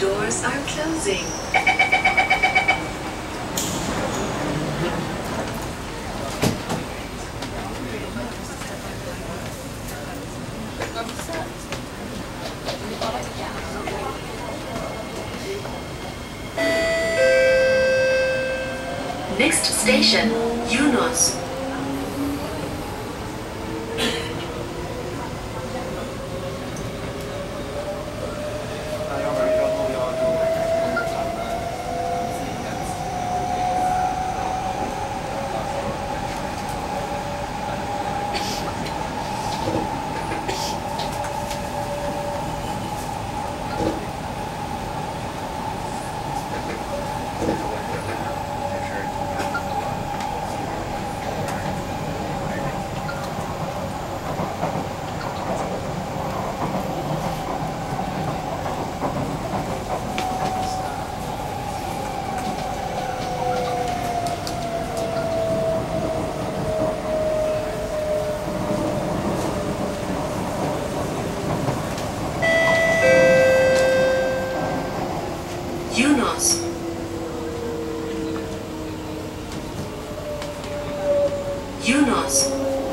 Doors are closing. Next station, Eunos. Eunos. Eunos.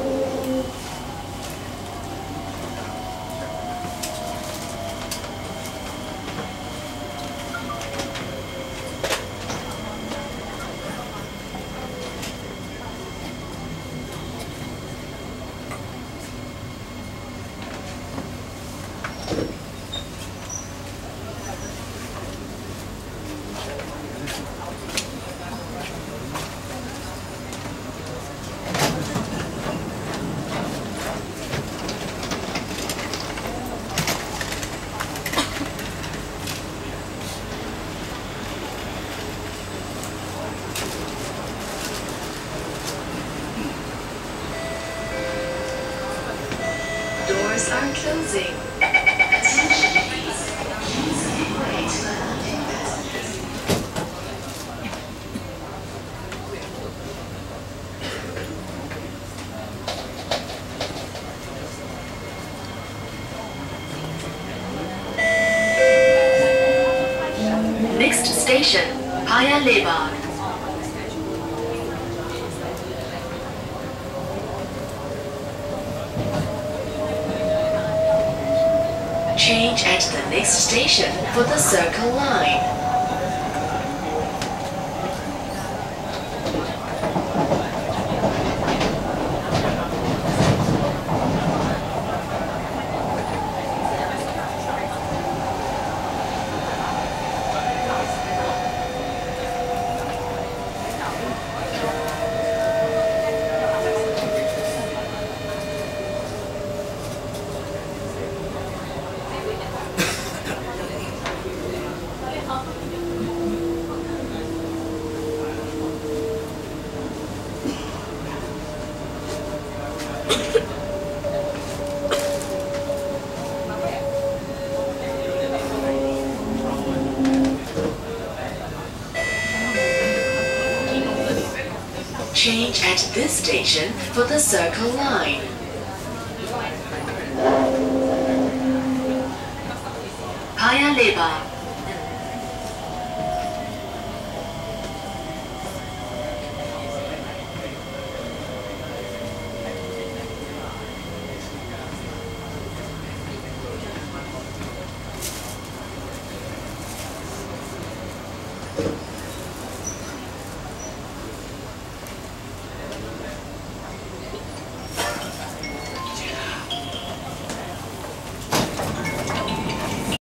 Doors are closing. Attention please. Please give way to the landing passengers. Next station, Paya Lebar. Change at the next station for the Circle Line. Change at this station for the Circle Line. Paya Lebar.